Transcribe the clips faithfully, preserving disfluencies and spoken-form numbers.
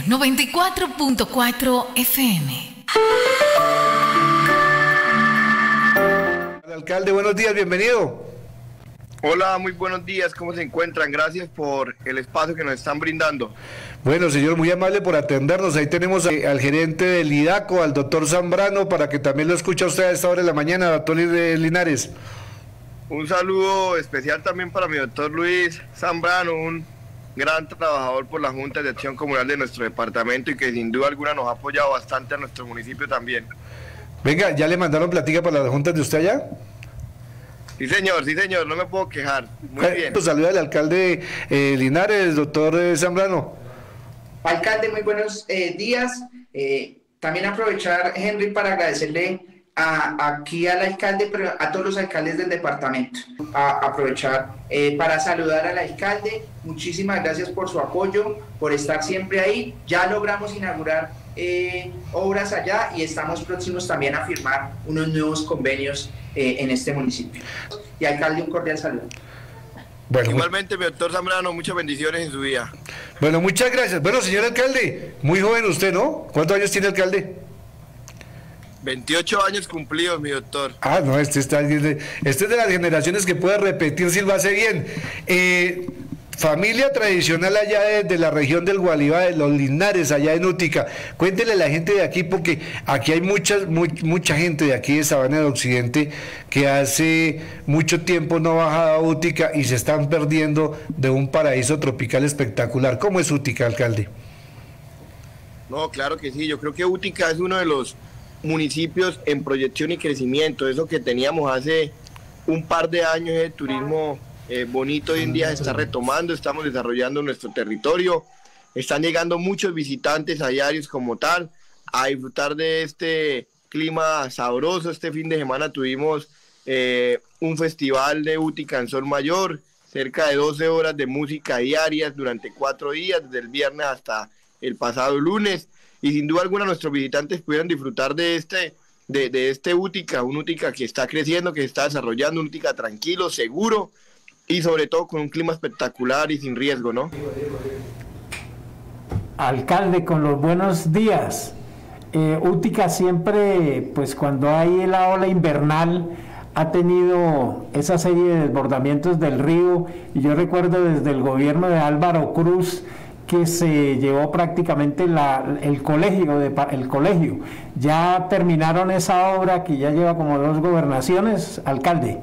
noventa y cuatro punto cuatro F M. Alcalde, buenos días, bienvenido. Hola, muy buenos días, ¿cómo se encuentran? Gracias por el espacio que nos están brindando. Bueno, señor, muy amable por atendernos. Ahí tenemos al gerente del IDACO, al doctor Zambrano, para que también lo escuche usted a esta hora de la mañana, doctor Linares. Un saludo especial también para mi doctor Luis Zambrano, un gran trabajador por la Junta de Acción Comunal de nuestro departamento y que sin duda alguna nos ha apoyado bastante a nuestro municipio también. Venga, ¿ya le mandaron platica para las juntas de usted allá? Sí, señor, sí, señor, no me puedo quejar. Muy eh, bien. Pues saluda al alcalde eh, Linares, doctor eh, Zambrano. Alcalde, muy buenos eh, días. Eh, también aprovechar, Henry, para agradecerle a, aquí al alcalde, pero a todos los alcaldes del departamento. A, aprovechar eh, para saludar al alcalde. Muchísimas gracias por su apoyo, por estar siempre ahí. Ya logramos inaugurar eh, obras allá y estamos próximos también a firmar unos nuevos convenios eh, en este municipio. Y alcalde, un cordial saludo. Bueno, igualmente, mi doctor Zambrano, muchas bendiciones en su vida. Bueno, muchas gracias. Bueno, señor alcalde, muy joven usted, ¿no? ¿Cuántos años tiene, alcalde? veintiocho años cumplidos, mi doctor. Ah, no, este, está, este es de las generaciones que puede repetir si lo hace bien. Eh, familia tradicional allá de, de la región del Gualibá, de los Linares, allá en Útica. Cuéntele a la gente de aquí, porque aquí hay mucha, muy, mucha gente de aquí de Sabana del Occidente que hace mucho tiempo no ha bajado a Útica y se están perdiendo de un paraíso tropical espectacular. ¿Cómo es Útica, alcalde? No, claro que sí. Yo creo que Útica es uno de los municipios en proyección y crecimiento. Eso que teníamos hace un par de años, el turismo Eh, bonito hoy en día se está retomando, estamos desarrollando nuestro territorio, están llegando muchos visitantes a diarios como tal, a disfrutar de este clima sabroso. Este fin de semana tuvimos eh, un festival de Útica en Sol Mayor, cerca de doce horas de música diarias durante cuatro días, desde el viernes hasta el pasado lunes, y sin duda alguna nuestros visitantes pudieron disfrutar de este, de, de este Útica, un Útica que está creciendo, que se está desarrollando, un Útica tranquilo, seguro, y sobre todo con un clima espectacular y sin riesgo, ¿no? Alcalde, con los buenos días. Eh, Útica siempre, pues cuando hay la ola invernal, ha tenido esa serie de desbordamientos del río, y yo recuerdo desde el gobierno de Álvaro Cruz que se llevó prácticamente la, el colegio, de, el colegio. ¿Ya terminaron esa obra que ya lleva como dos gobernaciones, alcalde?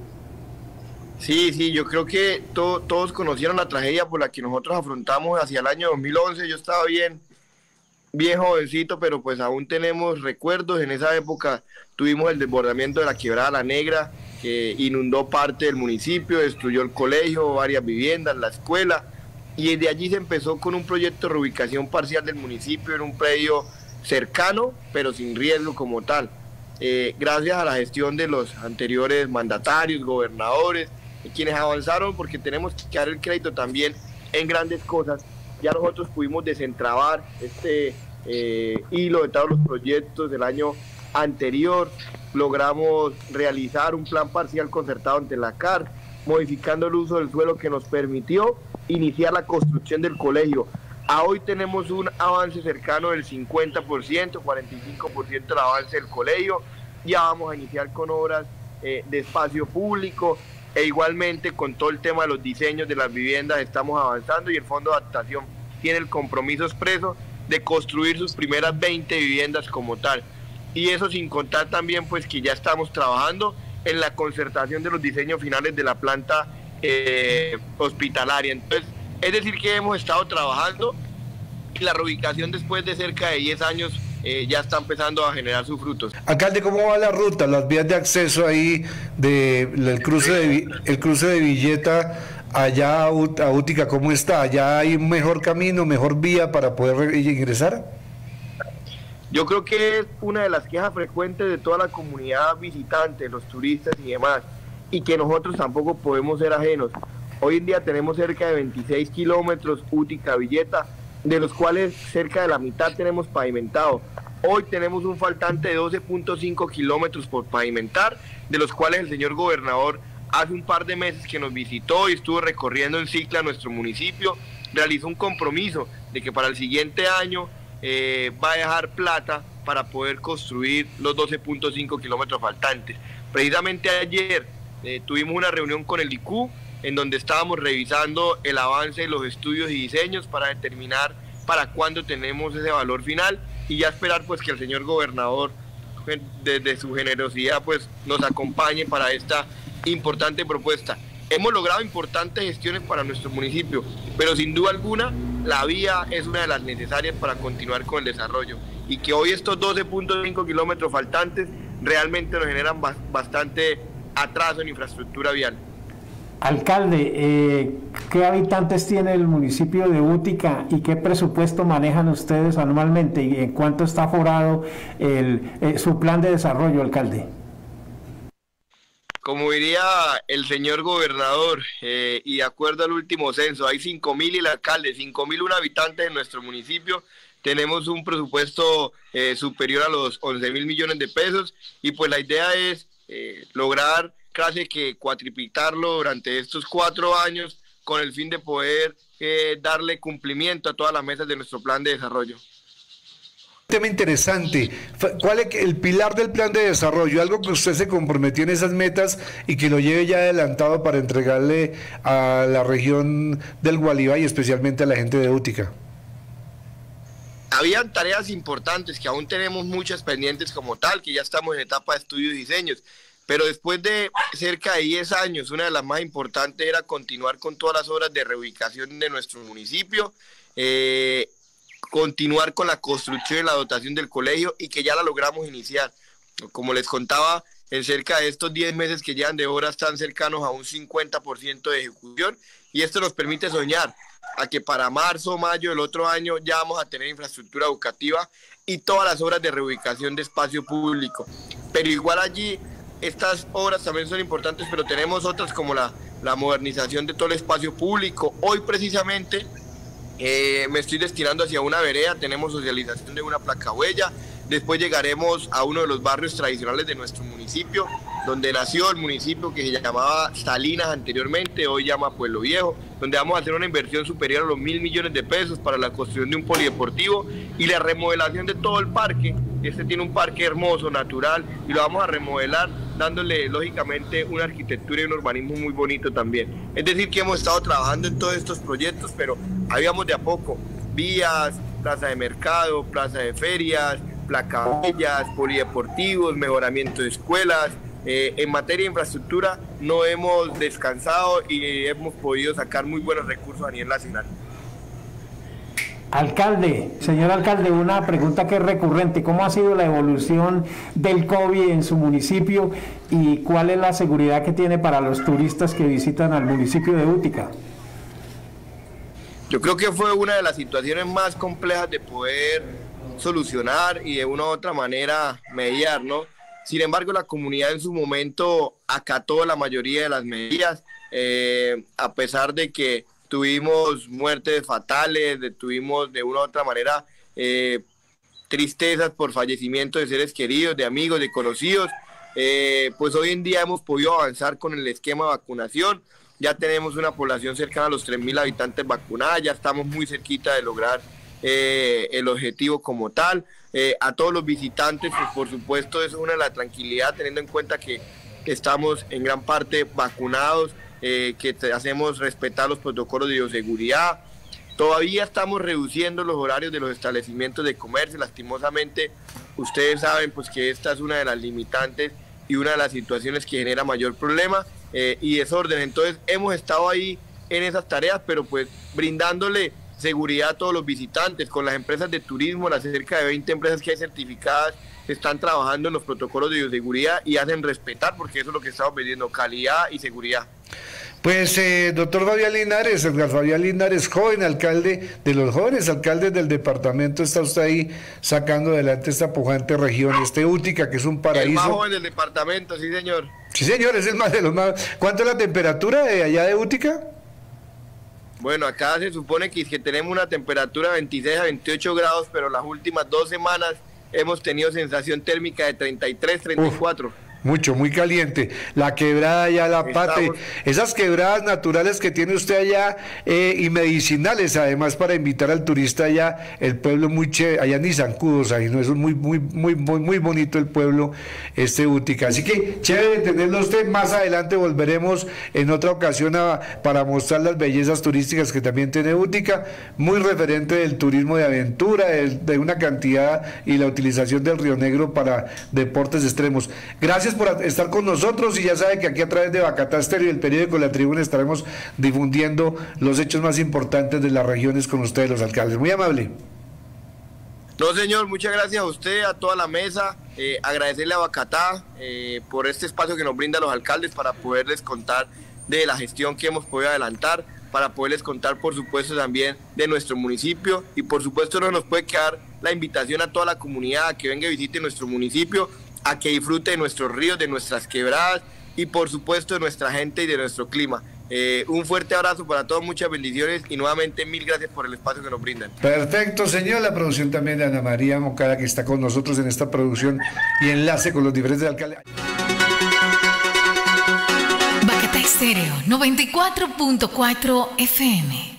Sí, sí, yo creo que to, todos conocieron la tragedia por la que nosotros afrontamos hacia el año dos mil once. Yo estaba bien, bien jovencito, pero pues aún tenemos recuerdos. En esa época tuvimos el desbordamiento de la quebrada La Negra, que inundó parte del municipio, destruyó el colegio, varias viviendas, la escuela, y desde allí se empezó con un proyecto de reubicación parcial del municipio en un predio cercano, pero sin riesgo como tal. Eh, gracias a la gestión de los anteriores mandatarios, gobernadores, quienes avanzaron, porque tenemos que dar el crédito también en grandes cosas. Ya nosotros pudimos desentrabar este eh, hilo de todos los proyectos del año anterior, logramos realizar un plan parcial concertado ante la C A R, modificando el uso del suelo que nos permitió iniciar la construcción del colegio. A hoy tenemos un avance cercano del cincuenta por ciento, cuarenta y cinco por ciento del avance del colegio. Ya vamos a iniciar con obras eh, de espacio público, e igualmente con todo el tema de los diseños de las viviendas estamos avanzando, y el Fondo de Adaptación tiene el compromiso expreso de construir sus primeras veinte viviendas como tal. Y eso sin contar también pues que ya estamos trabajando en la concertación de los diseños finales de la planta eh, hospitalaria. Entonces, es decir que hemos estado trabajando, y la reubicación después de cerca de diez años Eh, ya está empezando a generar sus frutos. Alcalde, ¿cómo va la ruta, las vías de acceso ahí de el cruce de el cruce de Villeta allá a Útica? ¿Cómo está? ¿Ya hay un mejor camino, mejor vía para poder ingresar? Yo creo que es una de las quejas frecuentes de toda la comunidad visitante, los turistas y demás, y que nosotros tampoco podemos ser ajenos. Hoy en día tenemos cerca de veintiséis kilómetros Útica-Villeta, de los cuales cerca de la mitad tenemos pavimentado. Hoy tenemos un faltante de doce punto cinco kilómetros por pavimentar, de los cuales el señor gobernador hace un par de meses que nos visitó y estuvo recorriendo en cicla nuestro municipio, realizó un compromiso de que para el siguiente año eh, va a dejar plata para poder construir los doce punto cinco kilómetros faltantes. Precisamente ayer eh, tuvimos una reunión con el I C U en donde estábamos revisando el avance de los estudios y diseños para determinar para cuándo tenemos ese valor final y ya esperar pues que el señor gobernador desde su generosidad pues nos acompañe para esta importante propuesta. Hemos logrado importantes gestiones para nuestro municipio, pero sin duda alguna la vía es una de las necesarias para continuar con el desarrollo y que hoy estos doce punto cinco kilómetros faltantes realmente nos generan bastante atraso en infraestructura vial. Alcalde, eh, ¿qué habitantes tiene el municipio de Útica y qué presupuesto manejan ustedes anualmente y en cuánto está aforado el, eh, su plan de desarrollo, alcalde? Como diría el señor gobernador, eh, y de acuerdo al último censo, hay cinco mil y el alcalde, cinco mil habitantes en nuestro municipio. Tenemos un presupuesto eh, superior a los once mil millones de pesos y pues la idea es eh, lograr casi que cuatriplicarlo durante estos cuatro años con el fin de poder eh, darle cumplimiento a todas las metas de nuestro plan de desarrollo. Tema interesante. ¿Cuál es el pilar del plan de desarrollo? Algo que usted se comprometió en esas metas y que lo lleve ya adelantado para entregarle a la región del Gualibá y especialmente a la gente de Útica. Habían tareas importantes que aún tenemos muchas pendientes como tal, que ya estamos en etapa de estudios y diseños, pero después de cerca de diez años, una de las más importantes era continuar con todas las obras de reubicación de nuestro municipio, eh, continuar con la construcción y la dotación del colegio y que ya la logramos iniciar. Como les contaba, en cerca de estos diez meses que llevan de obra están cercanos a un cincuenta por ciento de ejecución y esto nos permite soñar a que para marzo o mayo del otro año ya vamos a tener infraestructura educativa y todas las obras de reubicación de espacio público. Pero igual allí, estas obras también son importantes, pero tenemos otras como la, la modernización de todo el espacio público. Hoy precisamente eh, me estoy destinando hacia una vereda, tenemos socialización de una placa huella, después llegaremos a uno de los barrios tradicionales de nuestro municipio, donde nació el municipio que se llamaba Salinas anteriormente, hoy llama Pueblo Viejo, donde vamos a hacer una inversión superior a los mil millones de pesos para la construcción de un polideportivo y la remodelación de todo el parque. Este tiene un parque hermoso, natural, y lo vamos a remodelar dándole lógicamente una arquitectura y un urbanismo muy bonito también. Es decir, que hemos estado trabajando en todos estos proyectos, pero habíamos de a poco, vías, plaza de mercado, plaza de ferias, placahuellas, polideportivos, mejoramiento de escuelas. Eh, en materia de infraestructura no hemos descansado y hemos podido sacar muy buenos recursos a nivel nacional. Alcalde, señor alcalde, una pregunta que es recurrente. ¿Cómo ha sido la evolución del COVID en su municipio y cuál es la seguridad que tiene para los turistas que visitan al municipio de Útica? Yo creo que fue una de las situaciones más complejas de poder solucionar y de una u otra manera mediar, ¿no? Sin embargo, la comunidad en su momento acató la mayoría de las medidas, eh, a pesar de que tuvimos muertes fatales, de, tuvimos de una u otra manera eh, tristezas por fallecimiento de seres queridos, de amigos, de conocidos, eh, pues hoy en día hemos podido avanzar con el esquema de vacunación. Ya tenemos una población cercana a los tres mil habitantes vacunadas, ya estamos muy cerquita de lograr eh, el objetivo como tal. Eh, a todos los visitantes, pues por supuesto eso es una de la tranquilidad, teniendo en cuenta que estamos en gran parte vacunados, eh, que te hacemos respetar los protocolos de bioseguridad. Todavía estamos reduciendo los horarios de los establecimientos de comercio. Lastimosamente, ustedes saben pues que esta es una de las limitantes y una de las situaciones que genera mayor problema eh, y desorden. Entonces hemos estado ahí en esas tareas, pero pues brindándole seguridad a todos los visitantes. Con las empresas de turismo, las cerca de veinte empresas que hay certificadas, están trabajando en los protocolos de bioseguridad y hacen respetar, porque eso es lo que estamos pidiendo, calidad y seguridad. Pues, eh, doctor Fabián Linares, Edgar Fabián Linares, joven alcalde, de los jóvenes alcaldes del departamento, está usted ahí sacando adelante esta pujante región, este Útica, que es un paraíso. El más joven del departamento, sí señor. Sí señor, es el más de los más. ¿Cuánto es la temperatura de allá de Útica? Bueno, acá se supone que, que tenemos una temperatura de veintiséis a veintiocho grados, pero las últimas dos semanas hemos tenido sensación térmica de treinta y tres, treinta y cuatro. Mucho, muy caliente. La quebrada allá, la pate, Estamos... esas quebradas naturales que tiene usted allá eh, y medicinales, además, para invitar al turista allá, el pueblo muy chévere, allá ni zancudos, ahí no, eso es muy, muy, muy, muy, muy bonito el pueblo, este Útica. Así que chévere tenerlo usted. Más adelante volveremos en otra ocasión a, para mostrar las bellezas turísticas que también tiene Útica, muy referente del turismo de aventura, de, de una cantidad y la utilización del Río Negro para deportes extremos. Gracias por estar con nosotros y ya sabe que aquí a través de Bacatá Estéreo y el periódico La Tribuna estaremos difundiendo los hechos más importantes de las regiones con ustedes, los alcaldes. Muy amable. No, señor, muchas gracias a usted, a toda la mesa, eh, agradecerle a Bacatá eh, por este espacio que nos brinda a los alcaldes para poderles contar de la gestión que hemos podido adelantar, para poderles contar, por supuesto, también de nuestro municipio, y por supuesto no nos puede quedar la invitación a toda la comunidad a que venga y visite nuestro municipio, a que disfrute de nuestros ríos, de nuestras quebradas y por supuesto de nuestra gente y de nuestro clima. Eh, un fuerte abrazo para todos, muchas bendiciones y nuevamente mil gracias por el espacio que nos brindan. Perfecto, señor. La producción también de Ana María Moncada, que está con nosotros en esta producción y enlace con los diferentes alcaldes. Bacatá Estéreo noventa y cuatro punto cuatro F M.